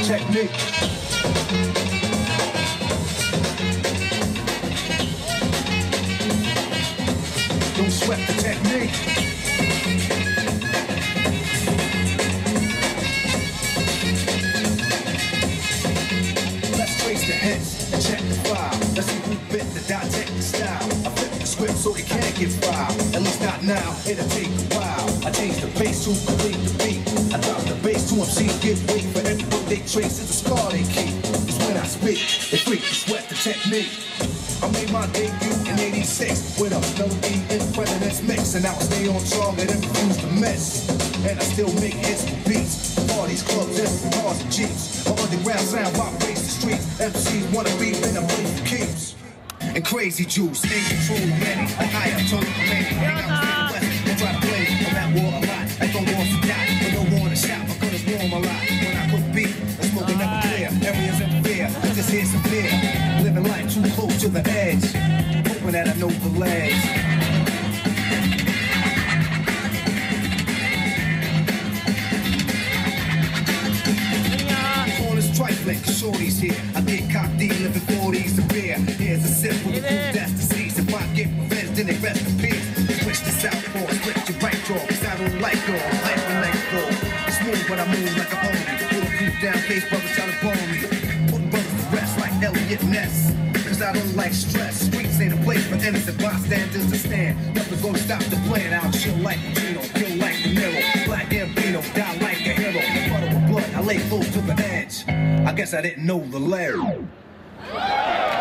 technique. Don't sweat the technique. Let's trace the hits and check the file. Let's see who bit the dissect style. I flip the script so it can't get filed. At least not now, it'll take a while. I change the bass to complete the beat. I drop the bass to MCs get weak. For every book they trace is a scar they keep. It's when I speak, they freak and sweat the technique. I made my debut in '86 with a melody in President's mix, and now I stay on target and refuse to miss. And I still make hits for beats, parties, clubs, and cars and jeeps. My underground sound vibrates the streets. MCs wanna be in a booth for keeps. And crazy juice, ain't control of many. Like I am told for many. Hang out in the west, and try to play. I'm at war a lot. I don't want to die, but no war to shout because it's warm a lot. When I put beat, the smoke never clear. Areas in fear, I just hear some fear. Living life too close to the edge, hoping that I know the legs. Trifling, shorty's here. I get cocked in, living 40s to beer. Here's a sip with the food that's disease. If I get revenge, then it rest in peace. Switch to southpaw, split your right jaw. Cause I don't like dogs, life and legs fall. Smooth, but I move like a pony. Bulletproof down, face brothers trying to bone me. Put brothers to rest like Elliot Ness. Cause I don't like stress. Streets ain't a place for innocent bystanders to stand. Nothing's gonna stop the plan. I'll chill like Gino, kill like De Niro. Black Gambino, die like a hero. Butter with blood, I lay close to the edge. I guess I didn't know the layer.